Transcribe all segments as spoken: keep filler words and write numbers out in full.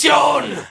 visión!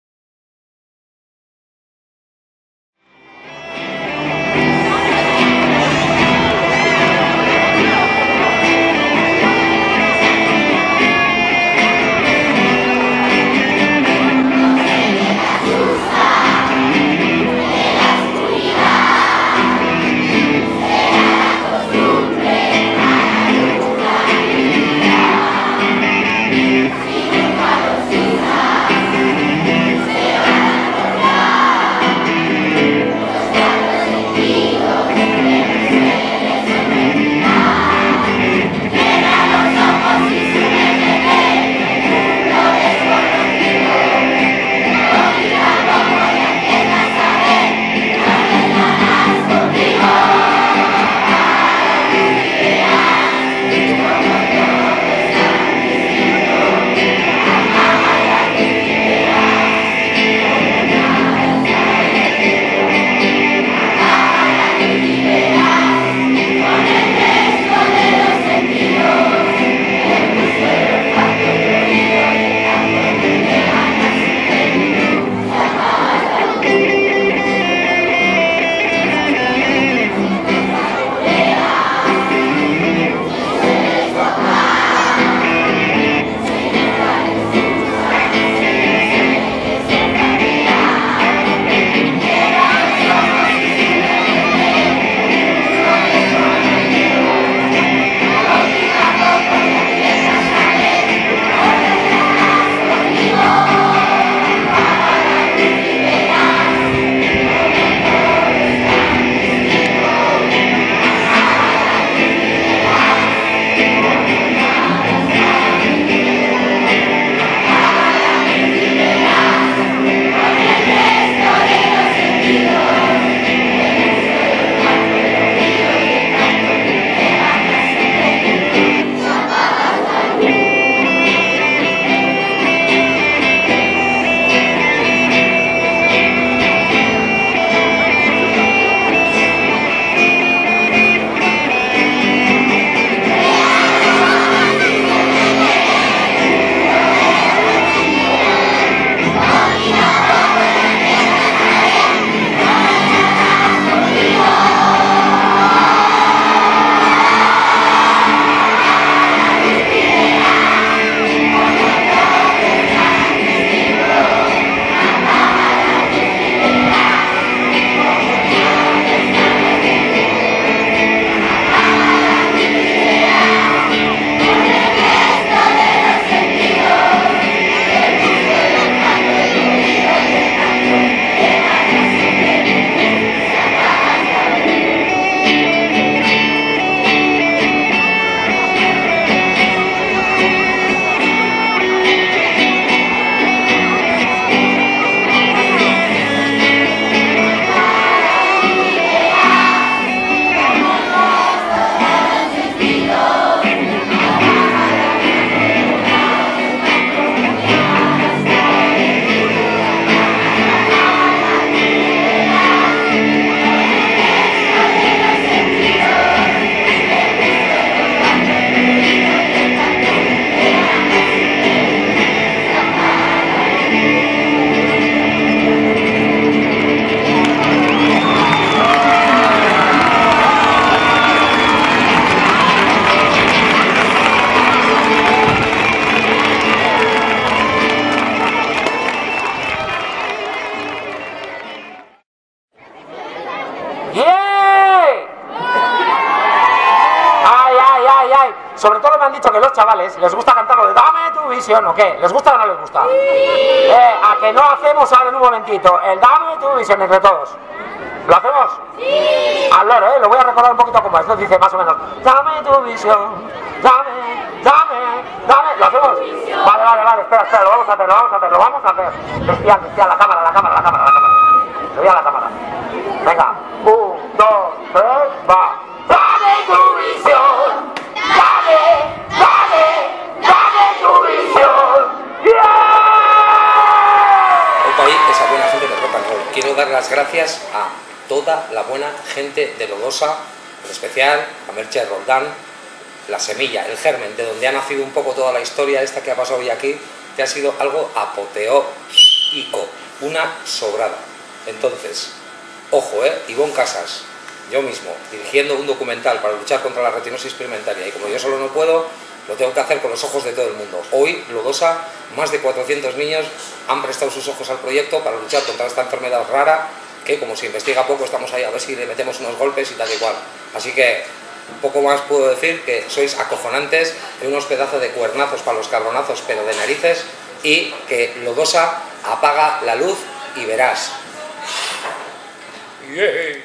Sobre todo me han dicho que los chavales les gusta cantar lo de Dame tu visión, ¿o qué? ¿Les gusta o no les gusta? Sí. Eh, a que no hacemos ahora en un momentito el Dame tu visión entre todos. ¿Lo hacemos? Sí. Al loro, ¿eh? Lo voy a recordar un poquito como esto, dice más o menos. Dame tu visión, dame, dame, dame. ¿Lo hacemos? Vale, vale, vale, espera, espera, lo vamos a hacer, lo vamos a hacer, lo vamos a hacer. Bestial, bestial, la cámara, la cámara, la cámara, la cámara. Le voy a la cámara. Venga, un, dos, tres, va. Dame tu visión, dame, dame, dame tu visión. ¡Yeah! Opa ahí esa buena gente de rock and roll. Quiero dar las gracias a toda la buena gente de Lodosa, en especial a Merche Roldán, la semilla, el germen, de donde ha nacido un poco toda la historia esta que ha pasado hoy aquí, te ha sido algo apoteóico, una sobrada. Entonces, ojo, ¿eh? Ivonne Casas, yo mismo, dirigiendo un documental para luchar contra la retinosis pigmentaria, y como yo solo no puedo, lo tengo que hacer con los ojos de todo el mundo. Hoy, Lodosa, más de cuatrocientos niños han prestado sus ojos al proyecto para luchar contra esta enfermedad rara, que como se investiga poco, estamos ahí a ver si le metemos unos golpes y tal y cual. Así que, poco más puedo decir, que sois acojonantes, y unos pedazos de cuernazos para los carbonazos, pero de narices, y que Lodosa apaga la luz y verás. Yeah.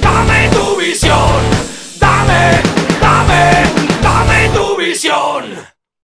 Visión, dame, dame, dame tu visión.